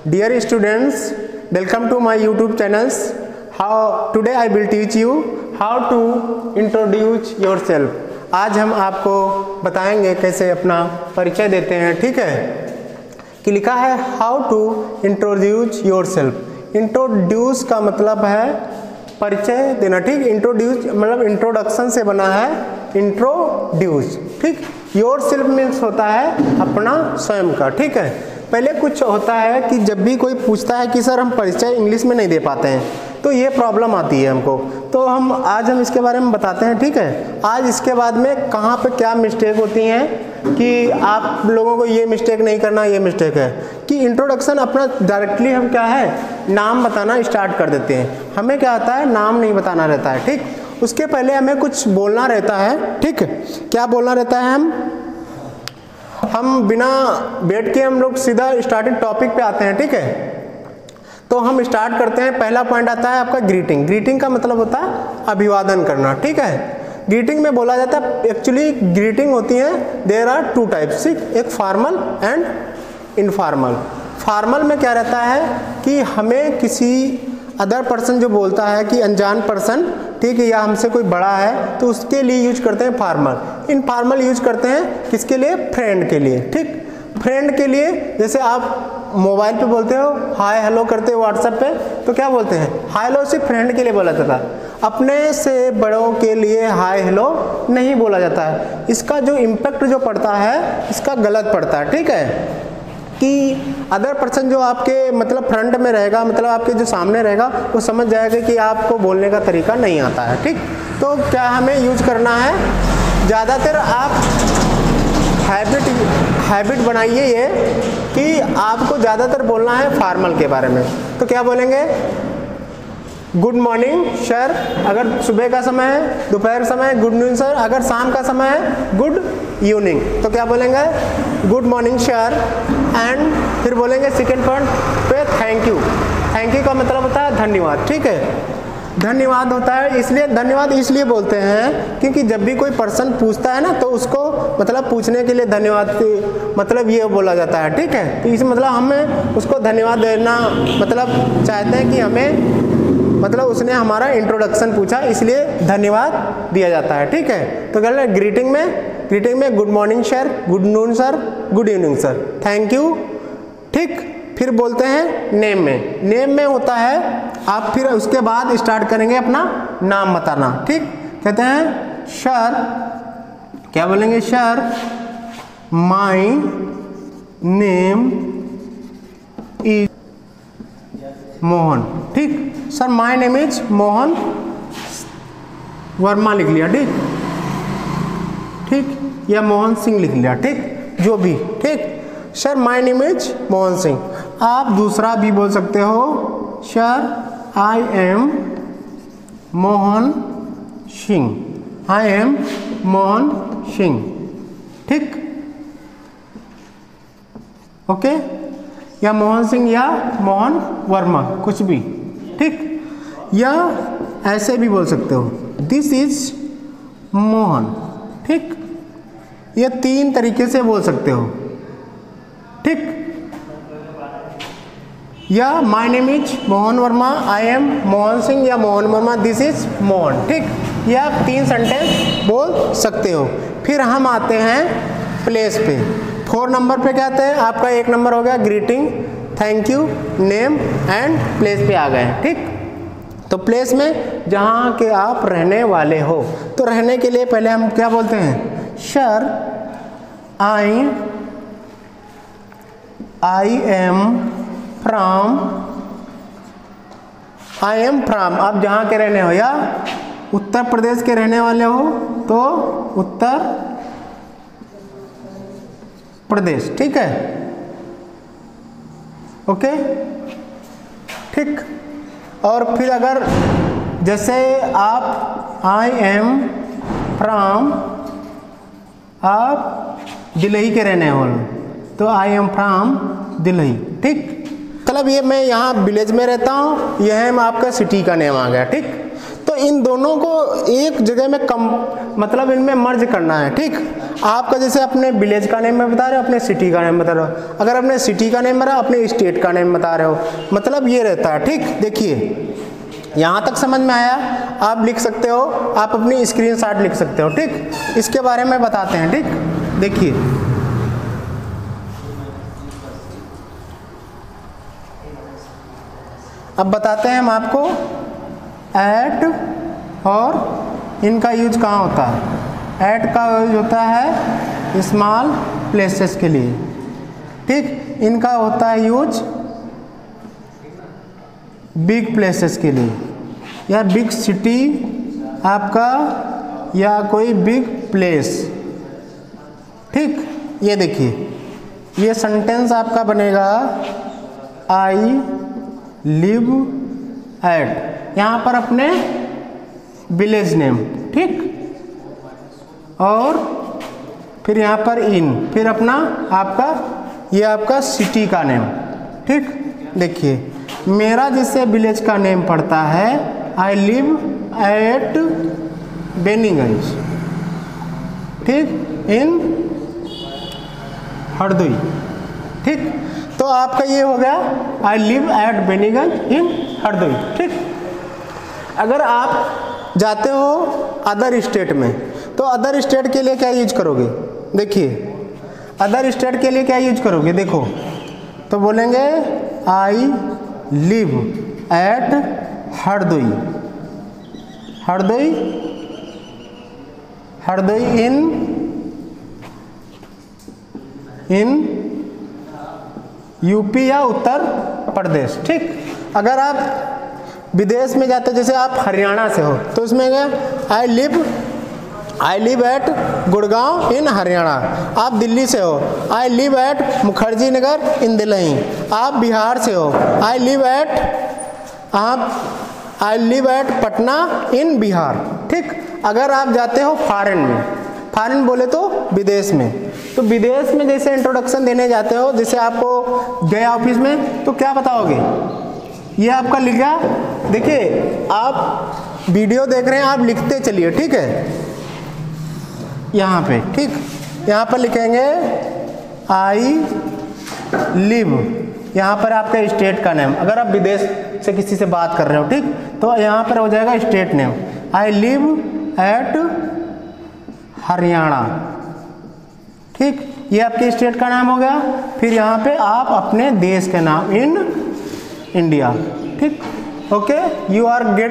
Dear students, welcome to my YouTube channels. Today I will teach you how to introduce yourself. आज हम आपको बताएंगे कैसे अपना परिचय देते हैं, ठीक है। कि लिखा है how to introduce yourself. Introduce का मतलब है परिचय देना, ठीक। इंट्रोड्यूस मतलब इंट्रोडक्शन से बना है इंट्रोड्यूस, ठीक। योरसेल्फ मीन्स होता है अपना स्वयं का, ठीक है। पहले कुछ होता है कि जब भी कोई पूछता है कि सर हम परिचय इंग्लिश में नहीं दे पाते हैं, तो ये प्रॉब्लम आती है हमको। तो आज हम इसके बारे में बताते हैं, ठीक है। आज इसके बाद में कहाँ पे क्या मिस्टेक होती हैं कि आप लोगों को ये मिस्टेक नहीं करना, ये मिस्टेक है कि इंट्रोडक्शन अपना डायरेक्टली हम क्या है नाम बताना स्टार्ट कर देते हैं। हमें क्या आता है, नाम नहीं बताना रहता है, ठीक। उसके पहले हमें कुछ बोलना रहता है, ठीक। क्या बोलना रहता है, हम बिना बैठ के हम लोग सीधा स्टार्टिंग टॉपिक पे आते हैं, ठीक है। तो हम स्टार्ट करते हैं। पहला पॉइंट आता है आपका ग्रीटिंग। ग्रीटिंग का मतलब होता है अभिवादन करना, ठीक है। ग्रीटिंग में बोला जाता है, एक्चुअली ग्रीटिंग होती है, देयर आर टू टाइप्स, एक फॉर्मल एंड इनफॉर्मल। फॉर्मल में क्या रहता है कि हमें किसी अदर पर्सन जो बोलता है कि अनजान पर्सन, ठीक है, या हमसे कोई बड़ा है, तो उसके लिए यूज करते हैं फॉर्मल। इनफॉर्मल यूज करते हैं किसके लिए, फ्रेंड के लिए, ठीक। फ्रेंड के लिए जैसे आप मोबाइल पे बोलते हो हाय हेलो करते हो व्हाट्सएप पे, तो क्या बोलते हैं, हाय हेलो सिर्फ फ्रेंड के लिए बोला जाता है। अपने से बड़ों के लिए हाय हेलो नहीं बोला जाता है। इसका जो इम्पैक्ट जो पड़ता है इसका गलत पड़ता है, ठीक है। कि अदर पर्सन जो आपके मतलब फ्रंट में रहेगा, मतलब आपके जो सामने रहेगा, वो समझ जाएगा कि आपको बोलने का तरीका नहीं आता है, ठीक। तो क्या हमें यूज करना है, ज़्यादातर आप हैबिट बनाइए ये कि आपको ज़्यादातर बोलना है फॉर्मल के बारे में। तो क्या बोलेंगे, गुड मॉर्निंग सर अगर सुबह का समय है, दोपहर समय गुड नून सर, अगर शाम का समय है गुड इवनिंग, तो क्या बोलेंगे, गुड मॉर्निंग सर। एंड फिर बोलेंगे सेकेंड पॉइंट पे थैंक यू। थैंक यू का मतलब होता है धन्यवाद, ठीक है। धन्यवाद होता है, इसलिए धन्यवाद इसलिए बोलते हैं क्योंकि जब भी कोई पर्सन पूछता है ना, तो उसको मतलब पूछने के लिए धन्यवाद मतलब ये बोला जाता है, ठीक है। तो इस मतलब हमें उसको धन्यवाद देना मतलब चाहते हैं कि हमें मतलब उसने हमारा इंट्रोडक्शन पूछा, इसलिए धन्यवाद दिया जाता है, ठीक है। तो क्या है ग्रीटिंग में good morning sir, good noon sir, good evening sir, thank you, ठीक। फिर बोलते हैं नेम में होता है आप फिर उसके बाद स्टार्ट करेंगे अपना नाम बताना, ठीक। कहते हैं सर, क्या बोलेंगे, sir my name is Mohan, ठीक। Sir my name is Mohan Verma लिख लिया, ठीक, या मोहन सिंह लिख लिया, ठीक, जो भी, ठीक। Sir my name is Mohan Singh. आप दूसरा भी बोल सकते हो, sir I am Mohan Singh, I am Mohan Singh, ठीक, ओके। या मोहन सिंह या मोहन वर्मा, कुछ भी, ठीक। या ऐसे भी बोल सकते हो, दिस इज मोहन, ठीक। ये तीन तरीके से बोल सकते हो, ठीक। या my name is Mohan Verma, I am Mohan Singh, या मोहन वर्मा, दिस इज मोहन, ठीक। ये आप तीन सेंटेंस बोल सकते हो। फिर हम आते हैं प्लेस पे। 4 नंबर पे क्या आते हैं, आपका 1 नंबर हो गया greeting, thank you, name and place पे आ गए, ठीक। तो प्लेस में जहाँ के आप रहने वाले हो, तो रहने के लिए पहले हम क्या बोलते हैं, सर आई एम फ्रॉम, आप जहाँ के रहने हो, या उत्तर प्रदेश के रहने वाले हो तो उत्तर प्रदेश, ठीक है, ओके, ठीक। और फिर अगर जैसे आप आई एम फ्रॉम, आप दिल्ली के रहने वाले, तो आई एम फ्रॉम दिल्ली, ठीक। मतलब ये मैं यहाँ विलेज में रहता हूँ, यह है आपका सिटी का नेम आ गया, ठीक। तो इन दोनों को एक जगह में मतलब इनमें मर्ज करना है, ठीक। आपका जैसे अपने विलेज का नेम बता रहे हो, अपने सिटी का नेम बता रहे हो, अगर अपने सिटी का नेम बता रहे हो, अपने स्टेट का नेम बता रहे हो, मतलब ये रहता है, ठीक। देखिए यहाँ तक समझ में आया, आप लिख सकते हो, आप अपनी स्क्रीनशॉट लिख सकते हो, ठीक। इसके बारे में बताते हैं, ठीक। देखिए अब बताते हैं हम आपको एट और इनका यूज कहाँ होता है। एट का यूज होता है स्मॉल प्लेसेस के लिए, ठीक। इनका होता है यूज बिग प्लेसेस के लिए, या बिग सिटी आपका, या कोई बिग प्लेस, ठीक। ये देखिए ये सेंटेंस आपका बनेगा आई लिव एट, यहाँ पर अपने विलेज नेम, ठीक। और फिर यहाँ पर इन, फिर अपना आपका ये आपका सिटी का नेम, ठीक। देखिए मेरा जिससे विलेज का नेम पड़ता है आई लिव एट बेनीगंज, ठीक, इन हरदोई, ठीक। तो आपका ये हो गया I live at Beniganj in Hardoi, ठीक। अगर आप जाते हो अदर स्टेट में तो अदर स्टेट के लिए क्या यूज करोगे। देखिए अदर स्टेट के लिए क्या यूज करोगे, देखो तो बोलेंगे I live at Hardoi, Hardoi, Hardoi in UP या उत्तर प्रदेश, ठीक। अगर आप विदेश में जाते हो, जैसे आप हरियाणा से हो तो इसमें I live at Gurgaon in Haryana. आप दिल्ली से हो I live at Mukherjee Nagar in Delhi. आप बिहार से हो I live at Patna in Bihar, ठीक। अगर आप जाते हो फॉरेन में, फॉरेन बोले तो विदेश में, तो विदेश में जैसे इंट्रोडक्शन देने जाते हो, जैसे आपको गए ऑफिस में तो क्या बताओगे, ये आपका लिखा। देखिए आप वीडियो देख रहे हैं, आप लिखते चलिए, ठीक है। यहाँ पे, ठीक, यहाँ पर लिखेंगे आई लिव, यहाँ पर आपका स्टेट का नेम, अगर आप विदेश से किसी से बात कर रहे हो, ठीक, तो यहाँ पर हो जाएगा state name I live at Haryana, ठीक। ये आपके स्टेट का नाम हो गया। फिर यहाँ पे आप अपने देश के नाम इन इंडिया, ठीक। Okay, you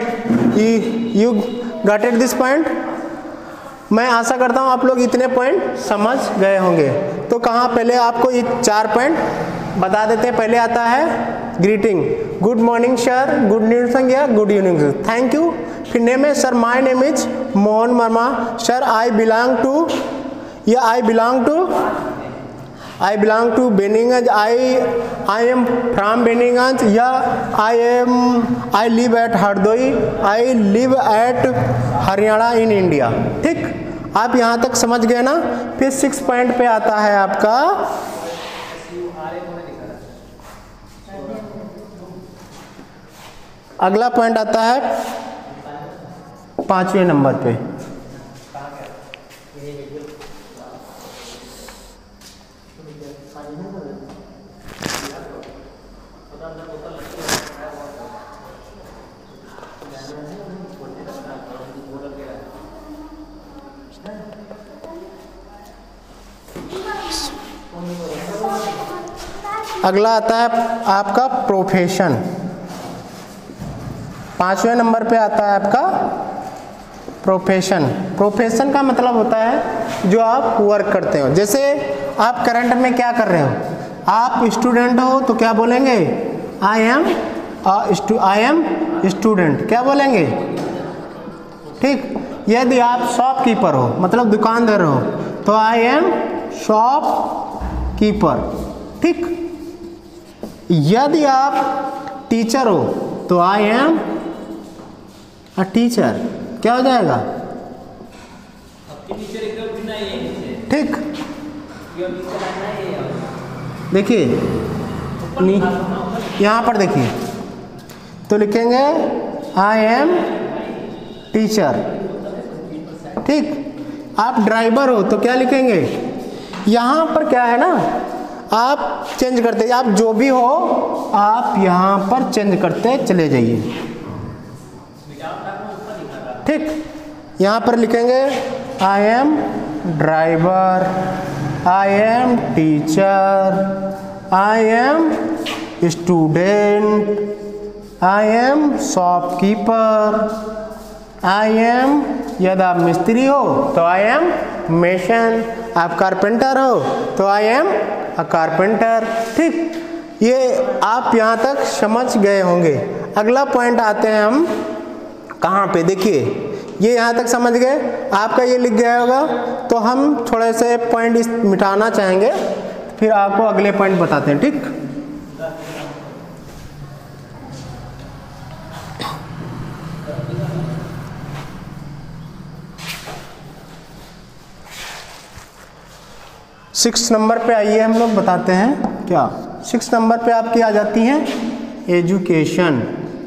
got it this point. मैं आशा करता हूँ आप लोग इतने पॉइंट समझ गए होंगे। तो कहाँ पहले आपको ये 4 पॉइंट बता देते हैं। पहले आता है greeting, good morning sir, good evening या good evening sir, thank you. फिर नेम है sir, my name is Mohan Verma, sir I belong to, या I belong to Beniganj, I am from Beniganj, या I live at Hardoi, I live at Haryana in India, ठीक। आप यहाँ तक समझ गए ना। फिर 6 पॉइंट पे आता है आपका अगला पॉइंट आता है 5वें नंबर पे। अगला आता है आपका प्रोफेशन। 5वें नंबर पे आता है आपका प्रोफेशन। प्रोफेशन का मतलब होता है जो आप वर्क करते हो। जैसे आप करंट में क्या कर रहे हो, आप स्टूडेंट हो तो क्या बोलेंगे, आई एम स्टूडेंट, क्या बोलेंगे, ठीक। यदि आप शॉपकीपर हो मतलब दुकानदार हो तो आई एम शॉपकीपर, ठीक। यदि आप टीचर हो तो आई एम अ टीचर, क्या हो जाएगा, ठीक। देखिए यहाँ पर देखिए तो लिखेंगे आई एम टीचर। ठीक, आप ड्राइवर हो तो क्या लिखेंगे? यहाँ पर क्या है ना, आप चेंज करते, आप जो भी हो आप यहाँ पर चेंज करते चले जाइए। ठीक, यहाँ पर लिखेंगे I am driver, I am teacher, I am student, I am shopkeeper, I am, यदि आप मिस्त्री हो तो आई एम मेसन, आप कारपेंटर हो तो आई एम अ कारपेंटर। ठीक, ये आप यहाँ तक समझ गए होंगे। अगला पॉइंट आते हैं हम कहाँ पे, देखिए ये यहाँ तक समझ गए, आपका ये लिख गया होगा, तो हम थोड़े से पॉइंट इस मिटाना चाहेंगे, फिर आपको अगले पॉइंट बताते हैं। ठीक, सिक्स नंबर पे आइए, हम लोग बताते हैं क्या। 6 नंबर पे आपकी आ जाती हैं एजुकेशन।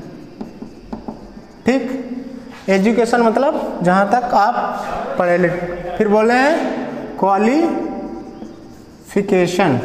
ठीक, एजुकेशन मतलब जहाँ तक आप पढ़े लिखे, फिर बोले हैं क्वालिफिकेशन।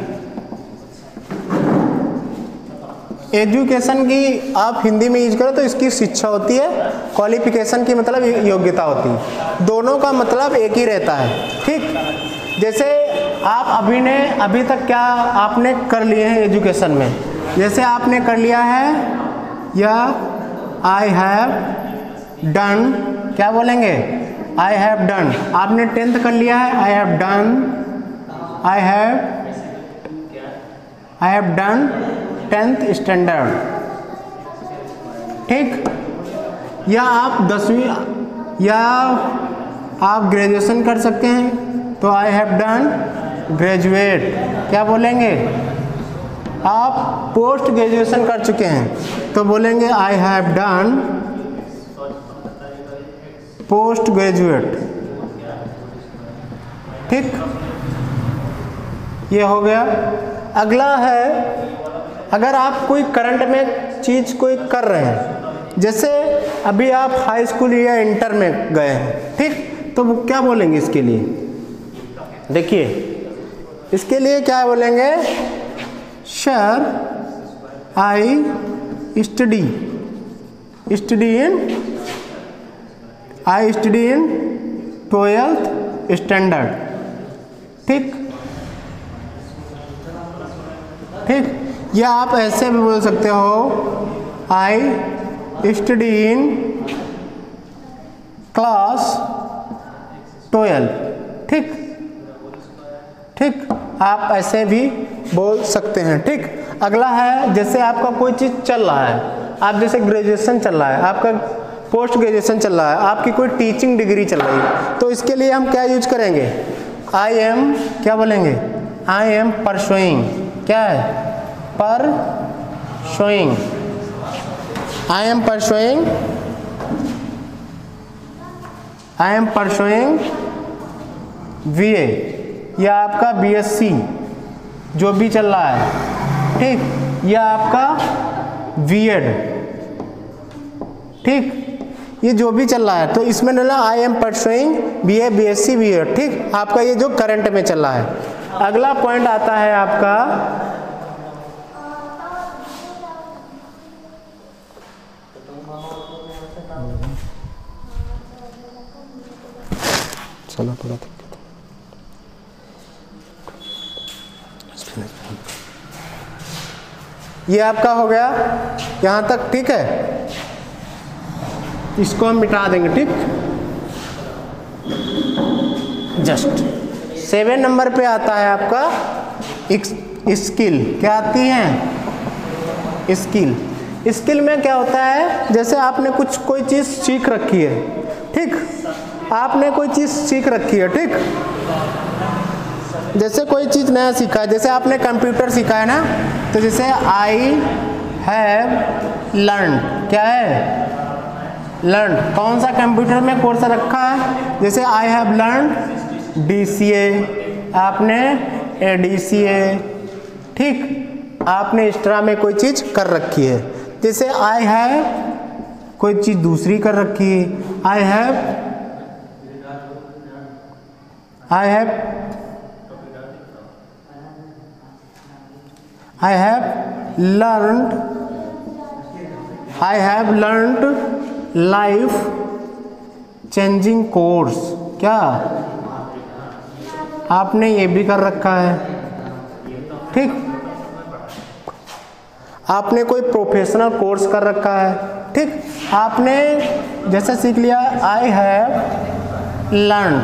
एजुकेशन की आप हिंदी में यूज करो तो इसकी शिक्षा होती है, क्वालिफिकेशन की मतलब योग्यता होती है, दोनों का मतलब एक ही रहता है। ठीक, जैसे आप अभी तक क्या आपने कर लिए हैं एजुकेशन में, जैसे आपने कर लिया है या आई हैव डन, क्या बोलेंगे? I have done. आपने 10th कर लिया है, I have done, I have done 10th standard. ठीक, या आप 10वीं या आप ग्रेजुएशन कर सकते हैं तो आई हैव डन ग्रेजुएट, क्या बोलेंगे? आप पोस्ट ग्रेजुएशन कर चुके हैं तो बोलेंगे I have done post graduate. ठीक, ये हो गया। अगला है, अगर आप कोई करंट में चीज कोई कर रहे हैं, जैसे अभी आप हाई स्कूल या इंटर में गए हैं, ठीक, तो वो क्या बोलेंगे इसके लिए? देखिए इसके लिए क्या बोलेंगे? Sir I study in 12th standard. ठीक, ठीक, या आप ऐसे भी बोल सकते हो आई स्टडी इन क्लास 12। ठीक, ठीक, आप ऐसे भी बोल सकते हैं। ठीक, अगला है, जैसे आपका कोई चीज़ चल रहा है, आप जैसे ग्रेजुएशन चल रहा है, आपका पोस्ट ग्रेजुएशन चल रहा है, आपकी कोई टीचिंग डिग्री चल रही है, तो इसके लिए हम क्या यूज करेंगे? आई एम, क्या बोलेंगे? आई एम परसुइंग, क्या है? Pursuing, I am pursuing, I am pursuing BA, या आपका बीएससी जो भी चल रहा है, ठीक, या आपका बीएड, ठीक, ये जो भी चल रहा है, तो इसमें डाला I am pursuing BA, BSc, BEd. ठीक, आपका ये जो करंट में चल रहा है। अगला पॉइंट आता है आपका चलो थोड़ा ये आपका हो गया यहाँ तक। ठीक है, इसको हम मिटा देंगे। ठीक, जस्ट 7 नंबर पे आता है आपका स्किल। क्या आती है? स्किल। स्किल में क्या होता है, जैसे आपने कोई चीज़ सीख रखी है, ठीक, आपने कोई चीज़ सीख रखी है, ठीक, जैसे कोई चीज़ नया सीखा है, जैसे आपने कंप्यूटर सीखा है ना, तो जैसे आई हैव लर्न, क्या है? लर्न। कौन सा कंप्यूटर में कोर्स रखा है? जैसे आई हैव लर्न DCA, आपने ADCA, ठीक, आपने एक्स्ट्रा में कोई चीज़ कर रखी है। जैसे आई हैव कोई चीज़ दूसरी कर रखी है, I have learned life changing course। क्या आपने ये भी कर रखा है, ठीक, आपने कोई प्रोफेशनल कोर्स कर रखा है, ठीक, आपने जैसे सीख लिया आई हैव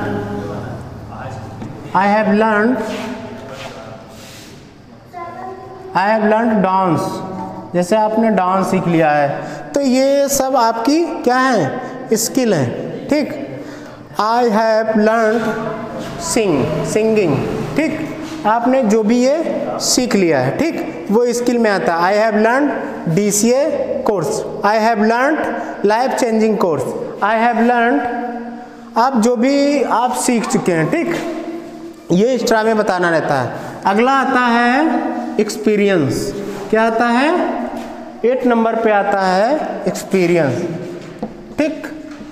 लर्न डांस, जैसे आपने डांस सीख लिया है, तो ये सब आपकी क्या है, स्किल है, ठीक। आई हैव लर्न सिंगिंग, ठीक, आपने जो भी ये सीख लिया है, ठीक, वो स्किल में आता है। I have learn DCA course, I have learn life changing course, I have learn, आप जो भी आप सीख चुके हैं, ठीक, ये एक्स्ट्रा में बताना रहता है। अगला आता है एक्सपीरियंस। क्या आता है, 8 नंबर पे आता है एक्सपीरियंस, ठीक।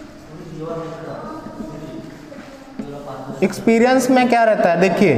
एक्सपीरियंस में क्या रहता है, देखिए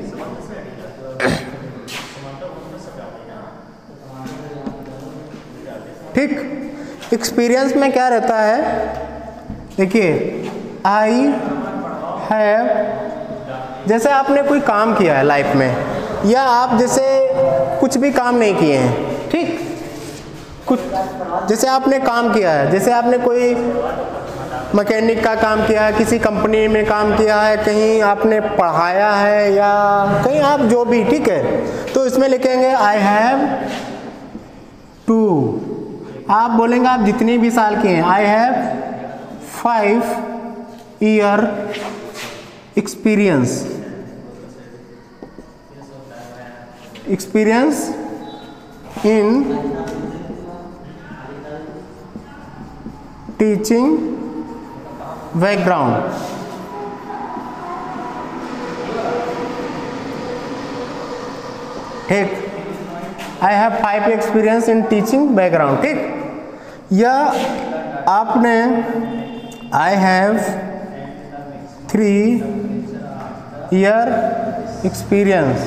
ठीक, एक्सपीरियंस में क्या रहता है, देखिए आई हैव, जैसे आपने कोई काम किया है लाइफ में, या आप जैसे कुछ भी काम नहीं किए हैं, ठीक, कुछ जैसे आपने काम किया है, जैसे आपने कोई मैकेनिक का काम किया है, किसी कंपनी में काम किया है, कहीं आपने पढ़ाया है, या कहीं आप जो भी, ठीक है, तो इसमें लिखेंगे आई हैव टू, आप बोलेंगे आप जितनी भी साल के हैं, I have 5 year experience in teaching background, ठीक, I have 5 experience in teaching background, ठीक। या आपने आई हैव 3 ईयर एक्सपीरियंस,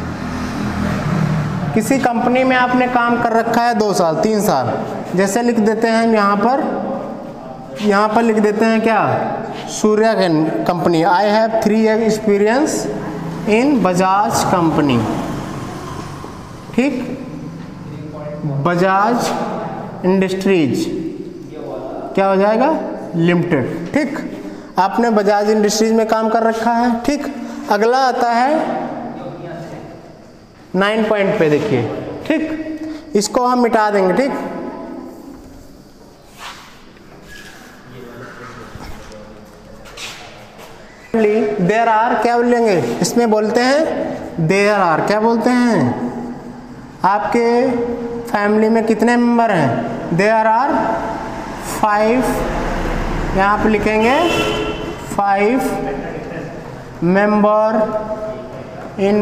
किसी कंपनी में आपने काम कर रखा है 2 साल 3 साल, जैसे लिख देते हैं यहाँ पर लिख देते हैं क्या, Surya company, I have 3 year experience in Bajaj company, ठीक, बजाज इंडस्ट्रीज क्या हो जाएगा, लिमिटेड, ठीक, आपने बजाज इंडस्ट्रीज में काम कर रखा है, ठीक। अगला आता है 9 पॉइंट पे, देखिए, ठीक, इसको हम मिटा देंगे, ठीक। देयर आर क्या बोलेंगे, इसमें बोलते हैं देयर आर, क्या बोलते हैं, आपके फैमिली में कितने मेंबर हैं, देयर आर 5, यहाँ पे लिखेंगे 5 मेंबर्स इन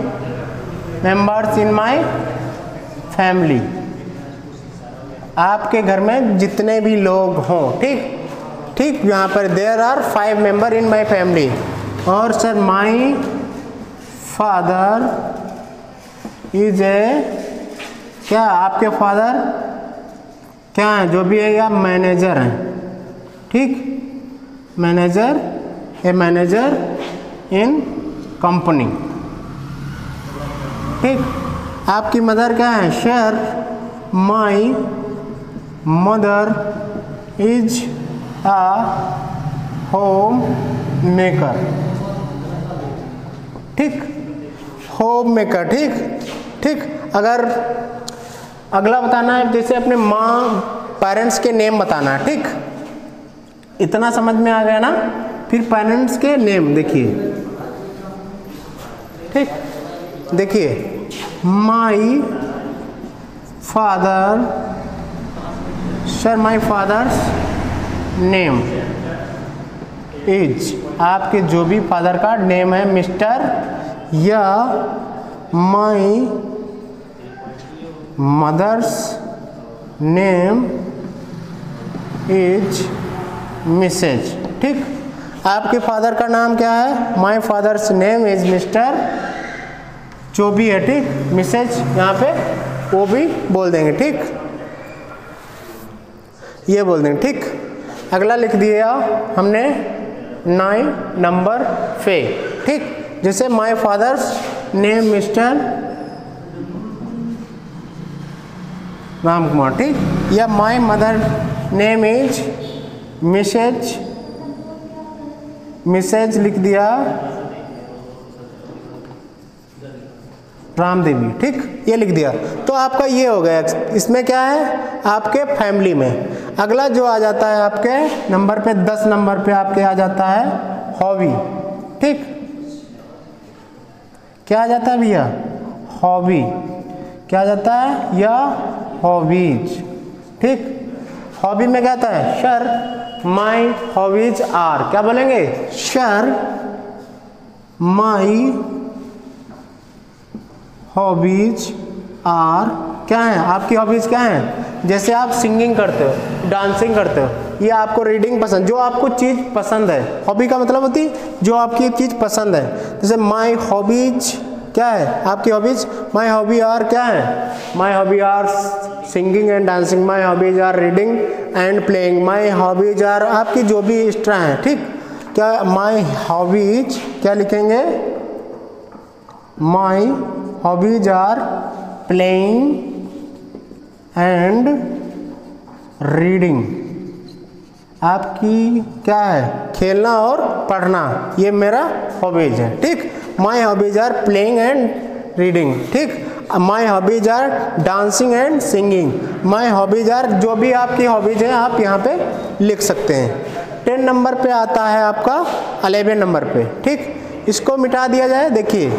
माई फैमिली, आपके घर में जितने भी लोग हों, ठीक, ठीक, यहाँ पर there are 5 member in my family. और sir my father is a, क्या आपके फादर क्या हैं, जो भी है, या मैनेजर हैं, ठीक, manager, a manager in company, ठीक। आपकी मदर क्या है, share my mother is a home maker, ठीक, होम मेकर, ठीक, ठीक। अगर अगला बताना है, जैसे अपने माँ पेरेंट्स के नेम बताना है, ठीक, इतना समझ में आ गया ना। फिर पेरेंट्स के नेम देखिए, ठीक, देखिए my father, sir my father's name is, आपके जो भी फादर का नेम है मिस्टर, या my mother's name is Mrs. ठीक, आपके फादर का नाम क्या है? My father's name is Mr, जो भी है। ठीक, मिसेज यहाँ पे वो भी बोल देंगे। ठीक, ये बोल देंगे। ठीक, अगला लिख दिया हमने 9 नंबर पे। ठीक, जैसे my father's name Mr Ram Kumar. ठीक, या my mother name is Mrs लिख दिया राम देवी। ठीक, ये लिख दिया। तो आपका ये हो गया। इसमें क्या है? आपके फैमिली में। अगला जो आ जाता है आपके नंबर पे 10 नंबर पे आपके आ जाता है हॉबी। ठीक, क्या आ जाता है भैया? हॉबी। क्या आ जाता है? या हॉबीज। ठीक, हॉबी में क्या आता है? Sir my hobbies are. क्या बोलेंगे? Sir my hobbies are. क्या है आपकी हॉबीज? क्या है? जैसे आप सिंगिंग करते हो, डांसिंग करते हो, ये आपको रीडिंग पसंद, जो आपको चीज़ पसंद है। हॉबी का मतलब होती है जो आपकी चीज़ पसंद है। जैसे माई हॉबीज क्या है आपकी हॉबीज? माई हॉबी आर क्या है? My hobby are singing and dancing. My hobbies are reading and playing. My hobbies are आपकी जो भी एक्स्ट्रा है। ठीक, क्या माई हॉबीज क्या लिखेंगे? My hobbies are playing and reading. आपकी क्या है? खेलना और पढ़ना, ये मेरा हॉबीज है। ठीक, my hobbies are playing and reading. ठीक, my hobbies are dancing and singing. My hobbies are जो भी आपकी हॉबीज हैं आप यहाँ पे लिख सकते हैं। 10 नंबर पे आता है आपका 11 नंबर पे। ठीक, इसको मिटा दिया जाए। देखिए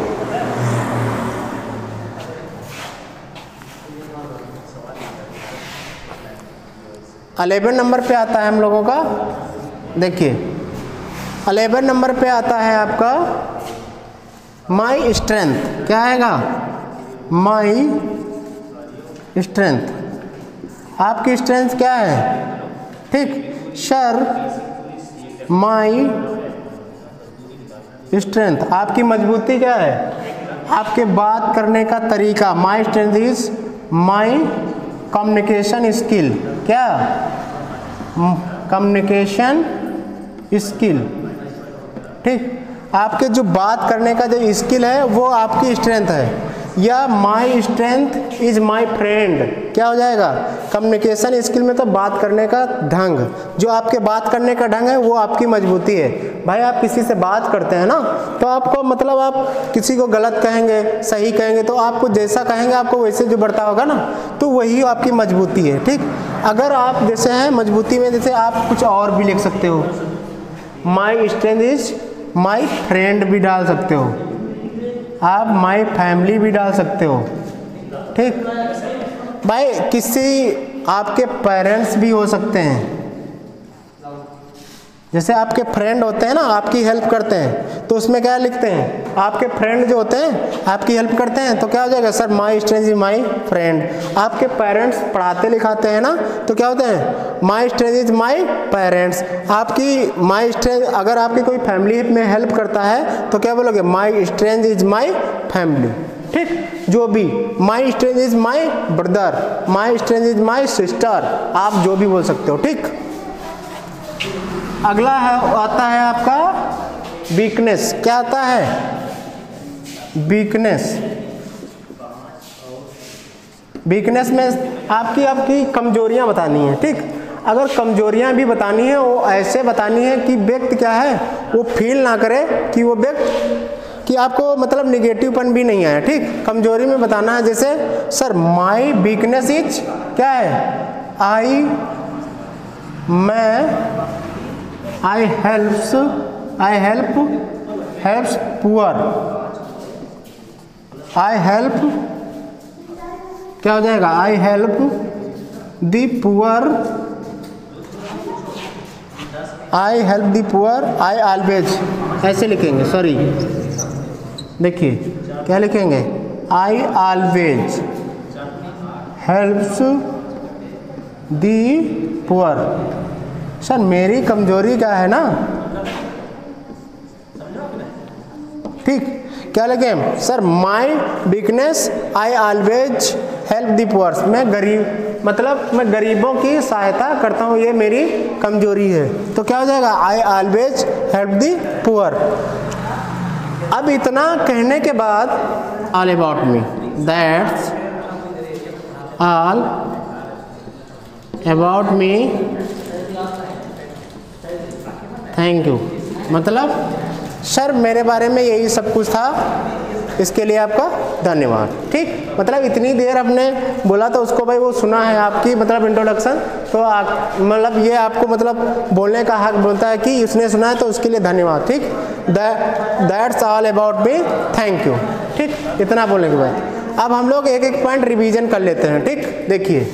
11 नंबर पे आता है हम लोगों का। देखिए 11 नंबर पे आता है आपका माई स्ट्रेंथ। क्या आएगा? My strength. आपकी स्ट्रेंथ क्या है? ठीक, सर माई स्ट्रेंथ। आपकी मजबूती क्या है? आपके बात करने का तरीका। My strength is my communication skill. क्या? Communication skill. ठीक, आपके जो बात करने का जो स्किल है वो आपकी स्ट्रेंथ है। या my strength is my friend. क्या हो जाएगा? कम्युनिकेशन स्किल में तो बात करने का ढंग, जो आपके बात करने का ढंग है वो आपकी मजबूती है। भाई आप किसी से बात करते हैं ना, तो आपको मतलब आप किसी को गलत कहेंगे, सही कहेंगे, तो आपको जैसा कहेंगे आपको वैसे जो बढ़ता होगा ना, तो वही आपकी मजबूती है। ठीक, अगर आप जैसे हैं मजबूती में, जैसे आप कुछ और भी लिख सकते हो। My strength is my friend भी डाल सकते हो आप, माई फैमिली भी डाल सकते हो। ठीक भाई, किसी आपके पेरेंट्स भी हो सकते हैं। जैसे आपके फ्रेंड होते हैं ना, आपकी हेल्प करते हैं, तो उसमें क्या लिखते हैं? आपके फ्रेंड जो होते हैं आपकी हेल्प करते हैं, तो क्या हो जाएगा? Sir my strength is my friend. आपके पेरेंट्स पढ़ाते लिखाते हैं ना, तो क्या होते हैं? My strength is my parents. आपकी माई स्ट्रेंथ, अगर आपकी कोई फैमिली में हेल्प करता है तो क्या बोलोगे? My strength is my family. ठीक, जो भी, my strength is my brother, my strength is my sister, आप जो भी बोल सकते हो। ठीक, अगला है आता है आपका वीकनेस। क्या आता है? वीकनेस। वीकनेस में आपकी कमजोरियां बतानी है। ठीक, अगर कमजोरियां भी बतानी है वो ऐसे बतानी है कि व्यक्ति क्या है वो फील ना करे कि वो व्यक्ति कि आपको मतलब निगेटिवपन भी नहीं आया। ठीक, कमजोरी में बताना है। जैसे सर माई वीकनेस इज क्या है? I helps poor. I help क्या हो जाएगा? I help the poor. I help the poor. I always, ऐसे लिखेंगे। सॉरी, देखिए क्या लिखेंगे? I always helps the poor. Sir मेरी कमजोरी क्या है ना, ठीक, क्या लगे sir, my weakness I always help the poors, मैं गरीब मतलब मैं गरीबों की सहायता करता हूँ, ये मेरी कमजोरी है। तो क्या हो जाएगा, I always help the poor. अब इतना कहने के बाद all about me, that's all about me, thank you, मतलब सर मेरे बारे में यही सब कुछ था, इसके लिए आपका धन्यवाद। ठीक, मतलब इतनी देर आपने बोला तो उसको भाई वो सुना है आपकी मतलब इंट्रोडक्शन, तो मतलब ये आपको मतलब बोलने का हक बोलता है कि उसने सुना है तो उसके लिए धन्यवाद। ठीक, that's all about me, thank you. ठीक, इतना बोलने के बाद अब हम लोग एक एक पॉइंट रिवीजन कर लेते हैं। ठीक, देखिए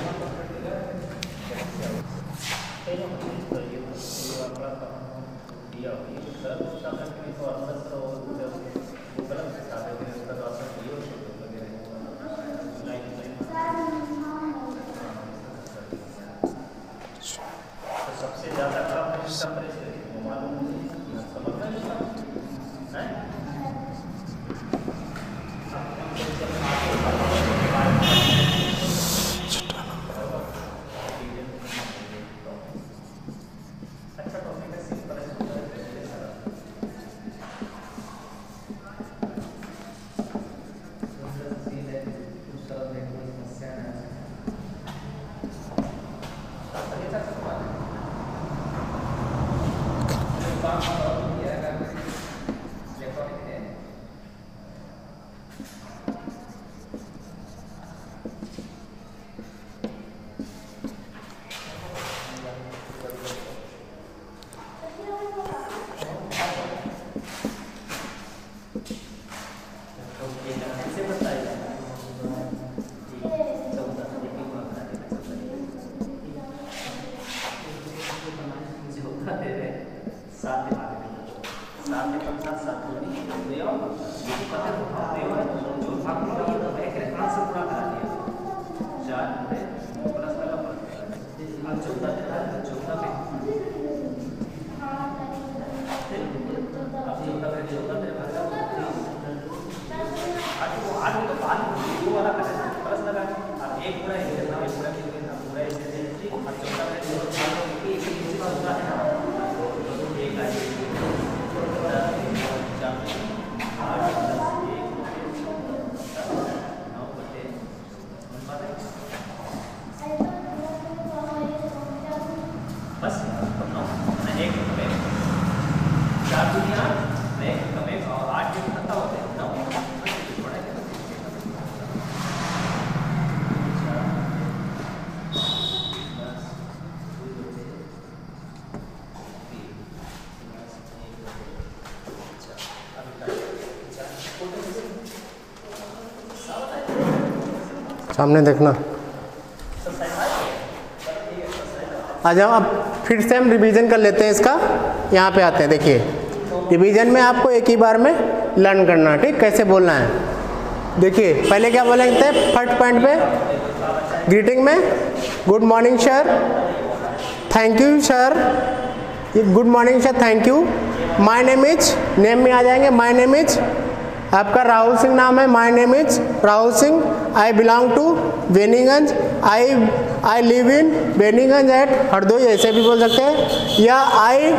सामने देखना। आ जाओ, अब फिर से हम रिवीजन कर लेते हैं इसका। यहाँ पे आते हैं, देखिए रिवीजन में आपको एक ही बार में लर्न करना है। ठीक, कैसे बोलना है देखिए। पहले क्या बोलेंगे थे फर्स्ट पॉइंट पे, ग्रीटिंग में good morning sir, thank you sir, good morning sir, thank you. My name is, name में आ जाएंगे, माय नेम इज, आपका राहुल सिंह नाम है, my name is Rahul Singh, I belong to Beniganj, I live in Beniganj at Hardoi, ऐसे भी बोल सकते हैं। या I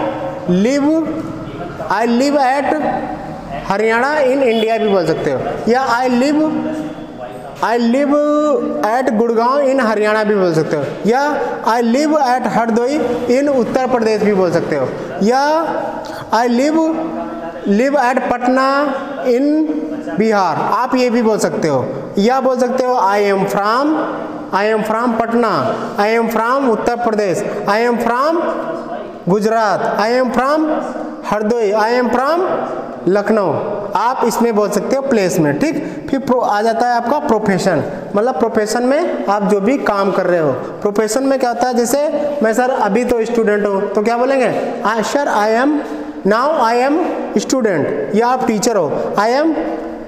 live at Haryana in India भी बोल सकते हो। या I live at Gurgaon in Haryana भी बोल सकते हो। या I live at Hardoi in Uttar Pradesh भी बोल सकते हो। या I live at Patna in Bihar, आप ये भी बोल सकते हो। या बोल सकते हो I am from Patna, I am from Uttar Pradesh, I am from Gujarat, I am from Hardoi, I am from Lucknow, आप इसमें बोल सकते हो प्लेस में। ठीक, फिर आ जाता है आपका प्रोफेशन, मतलब प्रोफेशन में आप जो भी काम कर रहे हो। प्रोफेशन में क्या होता है, जैसे मैं सर अभी तो स्टूडेंट हूँ, तो क्या बोलेंगे, सर आई एम स्टूडेंट। या आप टीचर हो, आई एम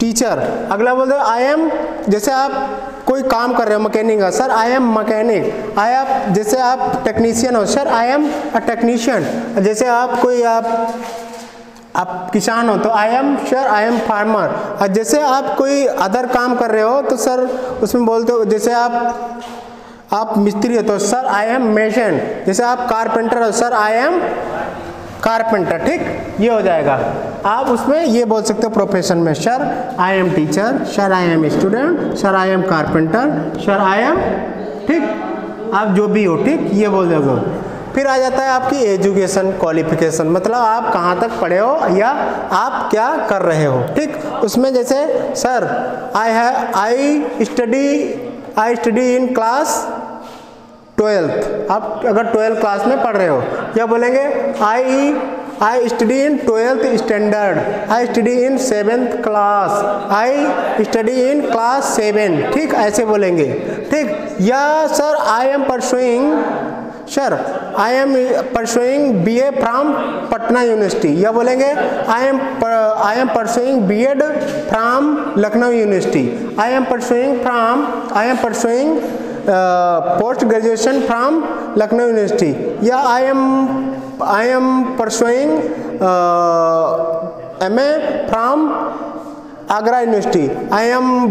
टीचर। अगला बोल दो आई एम, जैसे आप कोई काम कर रहे हो मैकेनिक का, sir I am mechanic. I आप जैसे आप टेक्नीशियन हो, sir I am a technician. जैसे आप कोई आप किसान हो तो I am, sir I am farmer. और जैसे आप कोई अदर काम कर रहे हो तो सर उसमें बोलते हो, जैसे आप मिस्त्री हो तो सर आई एम मेसन। जैसे आप कारपेंटर हो, सर आई एम कारपेंटर। ठीक, ये हो जाएगा। आप उसमें ये बोल सकते हो प्रोफेशन में, sir I am teacher, sir I am student, sir I am carpenter, sir I am, ठीक, आप जो भी हो, ठीक, ये बोल दोगे। फिर आ जाता है आपकी एजुकेशन क्वालिफिकेशन, मतलब आप कहाँ तक पढ़े हो या आप क्या कर रहे हो। ठीक, उसमें जैसे sir I study in class 12th, आप अगर 12th क्लास में पढ़ रहे हो, क्या बोलेंगे I study in 12th standard, I study in 7th class, I study in class 7। ठीक, ऐसे बोलेंगे। ठीक, या sir I am pursuing, sir I am pursuing BA from Patna university, या बोलेंगे I am pursuing BEd from Lucknow university, I am pursuing post graduation from Lucknow university, या I am pursuing MA from Agra university, I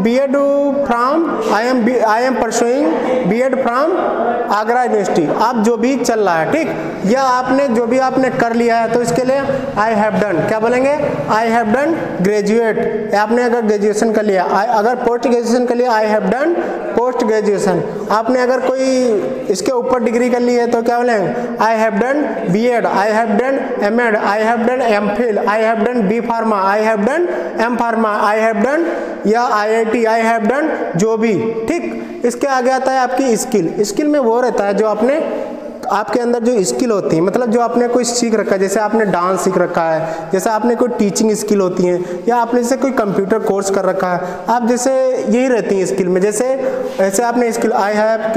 am pursuing BEd from Agra university. आप जो भी चल रहा है, ठीक, या आपने जो भी आपने कर लिया है तो इसके लिए आई हैव डन, क्या बोलेंगे आई हैव डन ग्रेजुएट। आपने अगर ग्रेजुएशन कर लिया, अगर पोस्ट ग्रेजुएशन कर लिया I have done post graduation. आपने अगर कोई इसके ऊपर डिग्री कर ली है तो क्या बोलेंगे I have done BEd, I have done MAd, I have done MPhil, I have done B Pharma, I have done M Pharma, I have done या IIT, आई हैव डन जो भी। ठीक, इसके आगे आता है आपकी स्किल। स्किल में वो रहता है जो आपके अंदर जो स्किल होती है, मतलब जो आपने कोई सीख रखा है, जैसे आपने डांस सीख रखा है, जैसे आपने कोई टीचिंग स्किल होती है, या आपने जैसे कोई कंप्यूटर कोर्स कर रखा है, आप जैसे यही रहती हैं स्किल में। जैसे ऐसे आपने skill I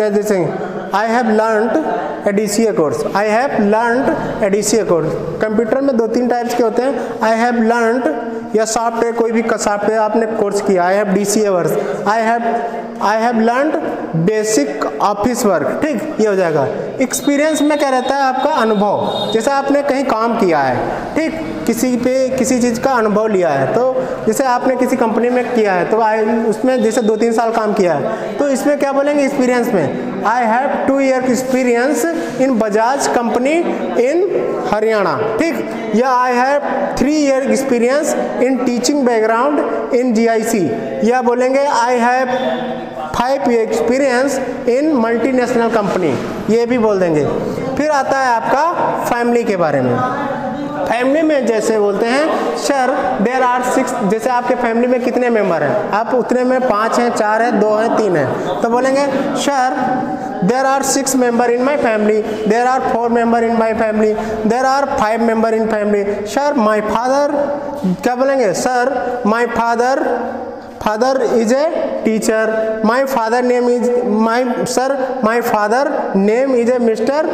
have learned ADCA course, I have learned ADCA course. Computer में 2-3 टाइप्स के होते हैं, आई हैव लर्नड, या सॉफ्टवेयर कोई भी सॉफ्टवेयर आपने कोर्स किया, I have DCA verse, I have learned basic office work. ठीक, ये हो जाएगा। एक्सपीरियंस में क्या रहता है आपका अनुभव, जैसे आपने कहीं काम किया है, ठीक, किसी चीज़ का अनुभव लिया है, तो जैसे आपने किसी कंपनी में किया है तो उसमें जैसे 2-3 साल काम किया है तो इसमें क्या बोलेंगे एक्सपीरियंस में I have 2 year experience in Bajaj company in Haryana. ठीक, या I have 3 year experience in teaching background in GIC, या बोलेंगे I have 5 year experience in multinational company, ये भी बोल देंगे। फिर आता है आपका फैमिली के बारे में। फैमिली में जैसे बोलते हैं सर देयर आर 6, जैसे आपके फैमिली में कितने मेंबर हैं, आप उतने में 5 हैं, 4 हैं, 2 हैं, 3 हैं, तो बोलेंगे sir there are 6 member in my family, there are 4 member in my family, there are 5 member in family. Sir my father, क्या बोलेंगे sir my father is a teacher, my father name is my father name is a Mr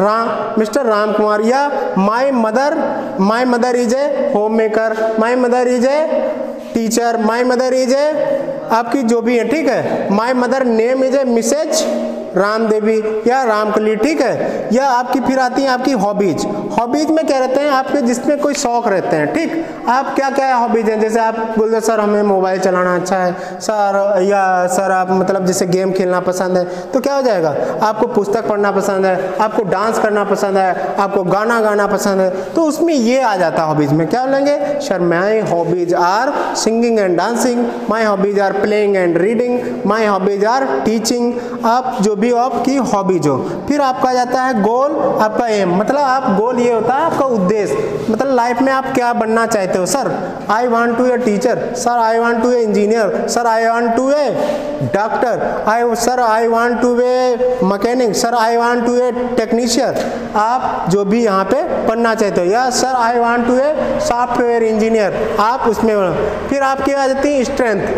Ram Kumar, या my mother is a home maker, my mother is a teacher, my mother is a आपकी जो भी है, ठीक है, माई mother name is a Mrs Ram Devi या रामकली। ठीक है, या आपकी फिर आती है आपकी हॉबीज। हॉबीज में क्या रहते हैं आपके, जिसमें कोई शौक रहते हैं। ठीक, आप क्या क्या हॉबीज हैं, जैसे आप बोलते सर हमें मोबाइल चलाना अच्छा है सर, या सर आप मतलब जैसे गेम खेलना पसंद है, तो क्या हो जाएगा आपको पुस्तक पढ़ना पसंद है, आपको डांस करना पसंद है, आपको गाना गाना पसंद है, तो उसमें ये आ जाता है हॉबीज में। क्या बोलेंगे sir my hobbies are singing and dancing, my hobbies are playing and reading, my hobbies are teaching. आप जो भी आपकी हॉबीज हो। फिर आपका जाता है गोल, आपका एम, मतलब आप गोल ये होता है आपका उद्देश्य, मतलब लाइफ में आप क्या बनना चाहते हो। Sir I want to a teacher, sir I want to a engineer, sir I want to a doctor, sir I want to a mechanic, sir I want to a technician. आप जो भी यहाँ पे बनना चाहते हो, या sir I want to a software engineer, आप उसमें। फिर आपकी आ जाती है स्ट्रेंथ। स्ट्रेंथ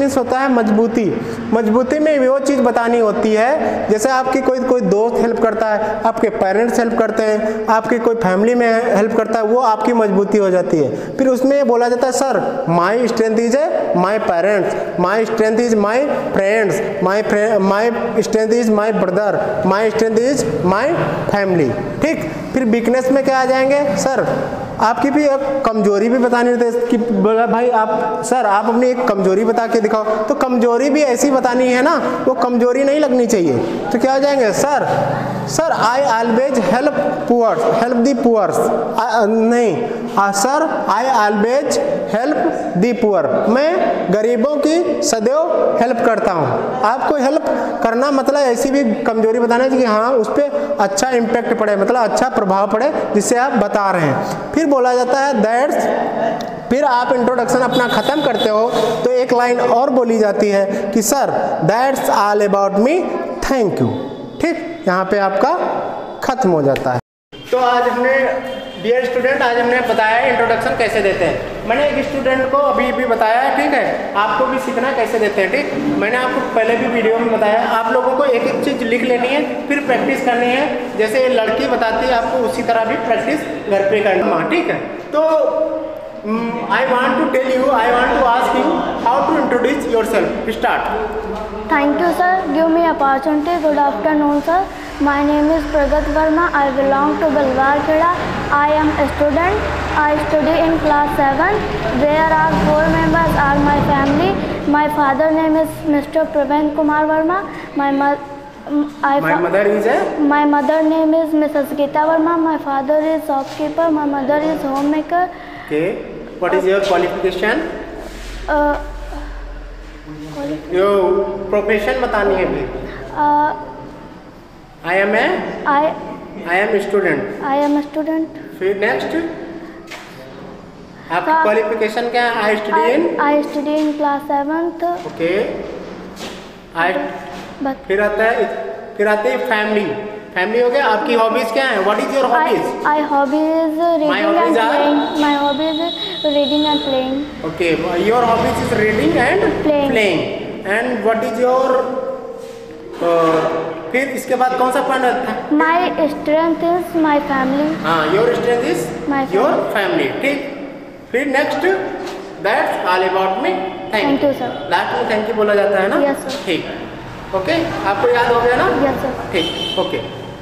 मीन्स होता है मजबूती। मजबूती में वो चीज़ बतानी होती है, जैसे आपकी कोई दोस्त हेल्प करता है, आपके पेरेंट्स हेल्प करते हैं, आपकी कोई फैमिली में हेल्प करता है, वो आपकी मजबूती हो जाती है। फिर उसमें बोला जाता है sir my strength is a my parents, my strength is my friends, my strength is my brother, my strength is my family. ठीक, फिर वीकनेस में क्या आ जाएंगे, सर आपकी भी एक कमजोरी भी बतानी होती है कि बोला भाई आप सर आप अपनी एक कमजोरी बता के दिखाओ, तो कमजोरी भी ऐसी बतानी है ना, वो कमजोरी नहीं लगनी चाहिए। तो क्या हो जाएंगे, sir I always help poors, help the poors, नहीं sir I always help the poor, मैं गरीबों की सदैव हेल्प करता हूँ। आपको हेल्प करना मतलब ऐसी भी कमजोरी बताना चाहिए कि हाँ उस पर अच्छा इम्पैक्ट पड़े, मतलब अच्छा प्रभाव पड़े जिससे आप बता रहे हैं। फिर बोला जाता है दैट्स, फिर आप इंट्रोडक्शन अपना ख़त्म करते हो तो एक लाइन और बोली जाती है कि sir that's all about me, thank you. ठीक, यहाँ पे आपका खत्म हो जाता है। तो आज हमने डियर स्टूडेंट, आज हमने बताया इंट्रोडक्शन कैसे देते हैं। मैंने एक स्टूडेंट को अभी बताया है, ठीक है, आपको भी सीखना कैसे देते हैं। ठीक, मैंने आपको पहले भी वीडियो में बताया, आप लोगों को एक एक चीज़ लिख लेनी है, फिर प्रैक्टिस करनी है। जैसे ये लड़की बताती है आपको उसी तरह भी प्रैक्टिस घर पे करना। ठीक है, तो I want to tell you, I want to ask you how to introduce yourself. Start. Thank you, sir. Give me opportunity. Good afternoon, sir. My name is Pragat Verma. I belong to Balwar Kheda. I am a student. I study in class 7. There are 4 members are my family. My father name is Mr. Praveen Kumar Verma. My mother is a? My mother name is Mrs. Geeta Verma. My father is shopkeeper. My mother is homemaker. Okay. What is your qualification? Your profession बतानी है भी। I am a student. I am a student. फिर next आपकी qualification क्या है? I study in class 7th. Okay. फिर आते हैं फैमिली। फैमिली हो गया। आपकी हॉबीज क्या है? What is your hobbies? My hobby is reading and playing. My hobby is reading and playing. Okay, your hobbies is reading and playing. And what is your फिर इसके बाद कौन सा पॉइंट था? My strength is my family. हाँ, your strength is your family. ठीक, फिर next that's all about me, thank you. Sir last में थैंक यू बोला जाता है ना? Yes sir. ठीक, ओके, आपको याद हो गया ना? Yes sir. ठीक, ओके,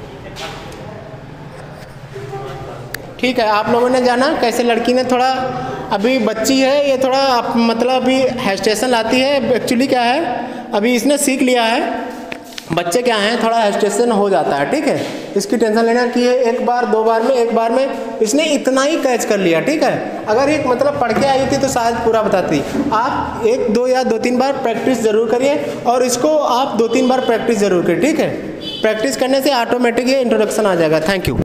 ठीक है। आप लोगों ने जाना कैसे लड़की ने थोड़ा, अभी बच्ची है ये थोड़ा मतलब अभी हेजिटेशन लाती है। एक्चुअली क्या है, अभी इसने सीख लिया है, बच्चे क्या हैं थोड़ा हेजिटेशन हो जाता है। ठीक है, इसकी टेंशन लेना कि ये एक बार दो बार में, एक बार में इसने इतना ही कैच कर लिया। ठीक है, अगर एक मतलब पढ़ के आई थी तो शायद पूरा बताती। आप 1 2 या 2-3 बार प्रैक्टिस ज़रूर करिए और इसको आप 2-3 बार प्रैक्टिस ज़रूर करिए। ठीक है, प्रैक्टिस करने से ऑटोमेटिक ये इंट्रोडक्शन आ जाएगा। Thank you.